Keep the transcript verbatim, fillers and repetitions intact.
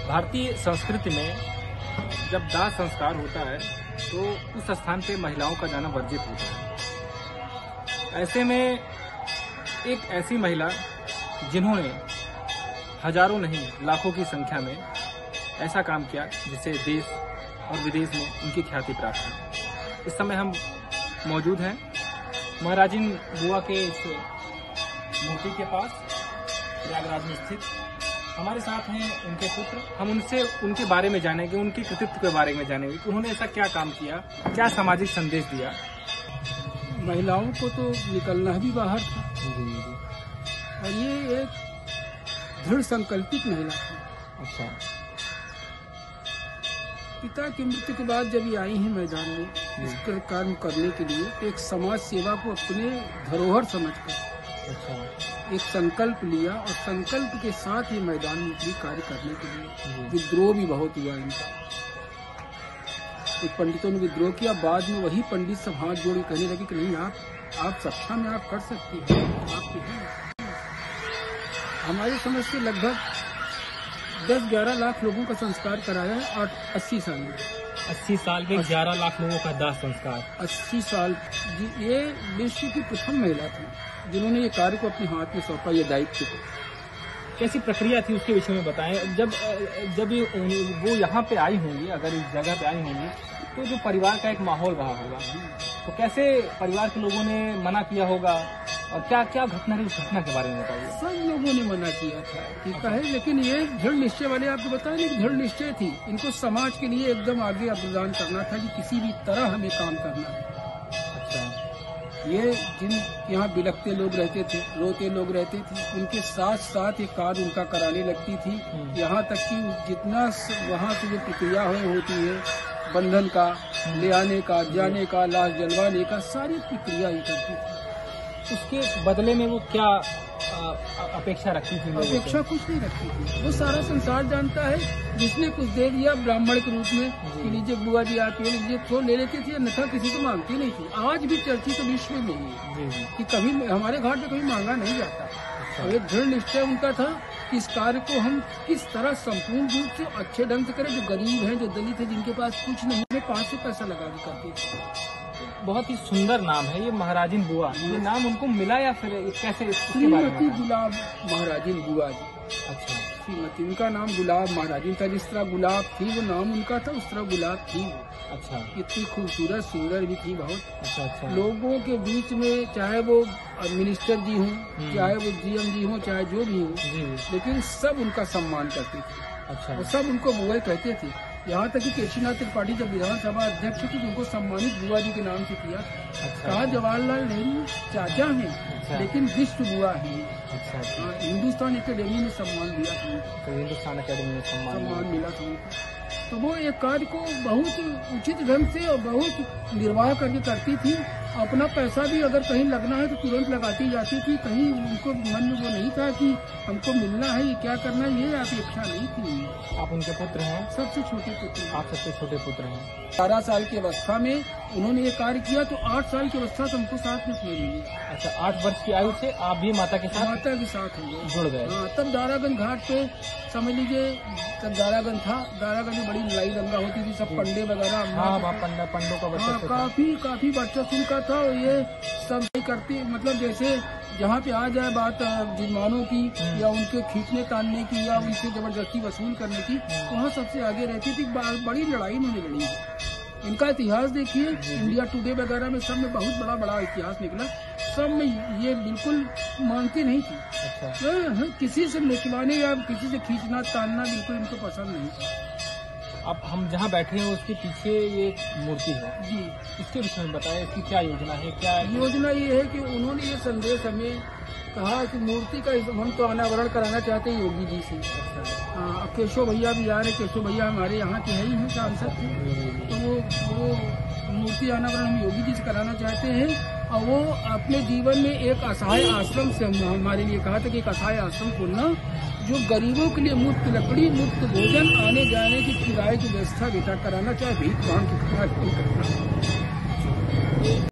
भारतीय संस्कृति में जब दाह संस्कार होता है तो उस स्थान पे महिलाओं का जाना वर्जित होता है। ऐसे में एक ऐसी महिला जिन्होंने हजारों नहीं लाखों की संख्या में ऐसा काम किया जिससे देश और विदेश में उनकी ख्याति प्राप्त है। इस समय हम मौजूद हैं महाराजिन बुआ के इस मूर्ति के पास प्रयागराज में स्थित। हमारे साथ हैं उनके पुत्र। हम उनसे उनके बारे में जानेंगे, उनके कृतित्व के बारे में जानेंगे कि उन्होंने ऐसा क्या काम किया, क्या सामाजिक संदेश दिया। महिलाओं को तो निकलना भी बाहर था और ये एक दृढ़ संकल्पित महिला थी। अच्छा। पिता की मृत्यु के बाद जब ये आई हैं मैदान में इसका कार्य करने के लिए, तो एक समाज सेवा को अपने धरोहर समझकर अच्छा एक संकल्प लिया और संकल्प के साथ ही मैदान में उतरी कार्य करने के लिए। विद्रोह भी बहुत हुआ इनका। एक पंडितों ने विद्रोह किया, बाद में वही पंडित सब हाथ जोड़ के कहने लगे कि नहीं, आप आप सक्षम में आप कर सकती हैं, आप हैं। हमारी समझ से लगभग दस ग्यारह लाख लोगों का संस्कार कराया है और अस्सी साल में अस्सी साल में ग्यारह लाख लोगों का दाह संस्कार। अस्सी साल ये विश्व की प्रथम महिला थी जिन्होंने ये कार्य को अपने हाथ में सौंपा, ये दायित्व को। कैसी प्रक्रिया थी उसके विषय में बताएं। जब जब वो यहाँ पे आई होंगी, अगर इस जगह पे आई होंगी, तो जो परिवार का एक माहौल रहा होगा, तो कैसे परिवार के लोगों ने मना किया होगा और क्या क्या घटना रही, उस घटना के बारे में बताइए। सब लोगों ने मना किया था कि कहे, लेकिन ये दृढ़ निश्चय वाले आपको बताया नहीं, दृढ़ निश्चय थी। इनको समाज के लिए एकदम आगे अभियान करना था कि किसी भी तरह हमें काम करना है। ये जिन यहाँ बिलखते लोग रहते थे, रोते लोग रहते थे, उनके साथ साथ ये कार्य उनका कराने लगती थी। यहाँ तक कि जितना वहाँ से जो प्रक्रिया होती है, बंधन का, ले आने का, जाने का, लाश जलवाने का, सारी प्रक्रिया ही करती थी। उसके बदले में वो क्या आ, अपेक्षा रखती थी? अपेक्षा कुछ नहीं रखती थी। वो सारा संसार जानता है, जिसने कुछ दे दिया ब्राह्मण के रूप में कि लीजिए बुआ जी आप ये लीजिए, तो ले लेती थी, अन्यथा किसी को मांगती नहीं थी। आज भी चर्चित विश्व में है कि कभी हमारे घाट में कभी मांगा नहीं जाता। और एक दृढ़ निश्चय उनका था कि इस कार्य को हम किस तरह संपूर्ण रूप से अच्छे ढंग से करें। जो गरीब हैं, जो दलित है, जिनके पास कुछ नहीं है, पाँच से पैसा लगा के करते थे। बहुत ही सुंदर नाम है ये महाराजिन बुआ। ये नाम उनको मिला या फिर कैसे? श्रीमती गुलाब महाराजिन बुआ जी। अच्छा। श्रीमती, उनका नाम गुलाब महाराजिन था। जिस तरह गुलाब थी वो नाम उनका था, उस तरह गुलाब थी। अच्छा। इतनी खूबसूरत सुंदर भी थी बहुत। अच्छा अच्छा। लोगों के बीच में, चाहे वो मिनिस्टर जी हों, चाहे वो जीएम जी हों, चाहे जो भी हों, लेकिन सब उनका सम्मान करते थे। अच्छा। और सब उनको बुआ कहते थे। यहाँ तक कि केशरीनाथ त्रिपाठी जब विधानसभा अध्यक्ष थे, उनको सम्मानित बुआ जी के नाम से किया। अच्छा। कहा जवाहरलाल नेहरू चाचा हैं। अच्छा। लेकिन विश्व बुआ है। अच्छा। हाँ, हिंदुस्तान अकेडमी में सम्मान दिया था, तो हिंदुस्तान अकेडमी में सम्मान मिला था उनको। तो वो एक कार्य को बहुत उचित ढंग से और बहुत निर्वाह करके करती थी। अपना पैसा भी अगर कहीं लगना है तो तुरंत लगाती जाती थी। कहीं उनको मन में वो नहीं था कि हमको मिलना है, ये क्या करना है, ये अपेक्षा नहीं थी। आप उनके पुत्र हैं? सबसे छोटे पुत्र। आप सबसे छोटे पुत्र हैं। बारह साल की अवस्था में उन्होंने ये कार्य किया, तो आठ साल की अवस्था से हमको साथ में उसमें मिली। अच्छा, आठ वर्ष की आयु से आप भी माता के साथ माता के साथ हो गए, जुड़ गए। हाँ, तब दारागंज घाट पे समझ लीजिए, तब दारागंज था, दारागंज में बड़ी लड़ाई दंगा होती थी, सब पंडे वगैरह। हाँ, पंडा पंडों का हाँ, काफी काफी वर्चस्व उनका था। और ये सब करती, मतलब जैसे जहाँ पे आ जाए बात जुर्मानों की या उनके खींचने तानने की या उनसे जबरदस्ती वसूल करने की, वहाँ सबसे आगे रहती थी। बड़ी लड़ाई उन्होंने लड़ी। इनका इतिहास देखिए, इंडिया टुडे वगैरह में सब में बहुत बड़ा बड़ा इतिहास निकला। सब में ये बिल्कुल मानती नहीं थी। अच्छा। किसी से निचवाने या किसी से खींचना तानना बिल्कुल इनको पसंद नहीं था। अब हम जहाँ बैठे हैं उसके पीछे ये मूर्ति है जी, इसके विषय में बताएं कि क्या योजना है? क्या योजना ये है कि उन्होंने ये संदेश हमें कहा कि मूर्ति का हम तो अनावरण कराना चाहते हैं योगी जी से। हाँ, अब केशव भैया भी आ रहे। केशव भैया हमारे यहाँ के है ही हैं, सांसद थे। तो वो वो मूर्ति अनावरण हम योगी जी से कराना चाहते हैं। और वो अपने जीवन में एक असहाय आश्रम से हमारे लिए कहा था कि एक असहाय आश्रम खोलना, जो गरीबों के लिए मुफ्त लकड़ी, मुफ्त भोजन, आने जाने की किराए की व्यवस्था बेटा कराना, चाहे भीख मांग की करना।